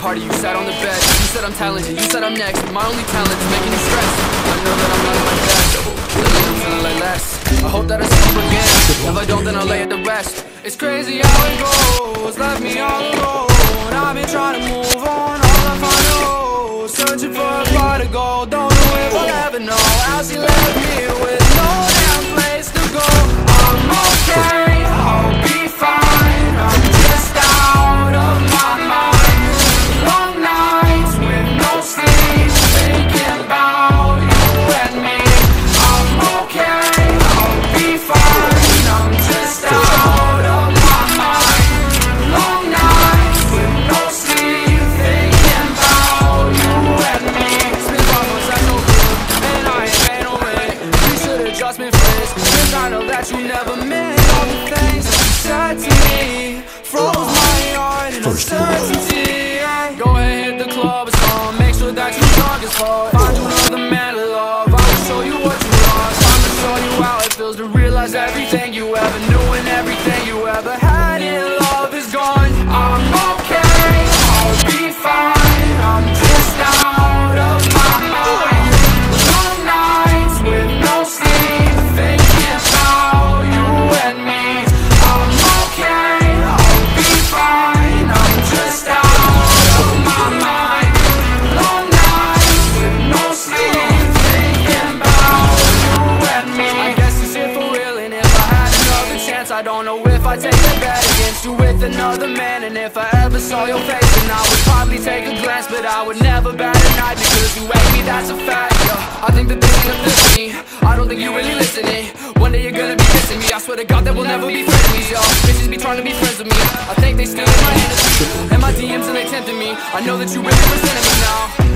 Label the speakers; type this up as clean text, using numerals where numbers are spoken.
Speaker 1: party, you sat on the bed. You said I'm talented, you said I'm next. My only talent is making you stress. I know that I'm not at my best. Lately I'm feeling like less. I hope that I see you again. If I don't, then I'll lay it to rest. It's crazy how it goes, left me all alone. I've been trying to move on, all I find is searching for a pot of gold. Don't know if I'll ever know how she left me with no damn place to go. I'm okay, I'll be fine. I'm just out of my mind. Long nights with no sleep, thinking about you and me. I'm okay, I'll be fine. I'm just out of my mind. Long nights with no sleep, thinking about you and me. It's been 5 months, that's no good, and I ain't made no rent. We should've just been friends, 'cause I know that you never meant all the things that you said to me. Froze my heart in uncertainty. Go ahead, hit the club, it's on. Make sure that you're drunk as fuck. Find you another man to love. I will show you what you lost. I'ma show you how it feels to realize everything you ever knew and everything you ever had in love is gone. I'm okay, I'll be fine. I'm just out of my mind. Long nights with no sleep, thinking about you and me. I'm okay, I'll be fine. I'm just out of my mind. Long nights with no sleep, thinking about you and me. I guess it's it for real, and if I had another chance, I don't know if I'd take a bet against you with another man. And if I ever saw your face, then I would probably take a glance, but I would never bat an eye because you hate me, that's a fact. Yeah, I think that this ain't epiphany. I don't think you're really listening. One day you're gonna be missing me. I swear to God that we'll never be frenemies, yo. Bitches be trying to be friends with me. I think they stealing my energy and my DMs and they tempting me. I know that you really resenting me now.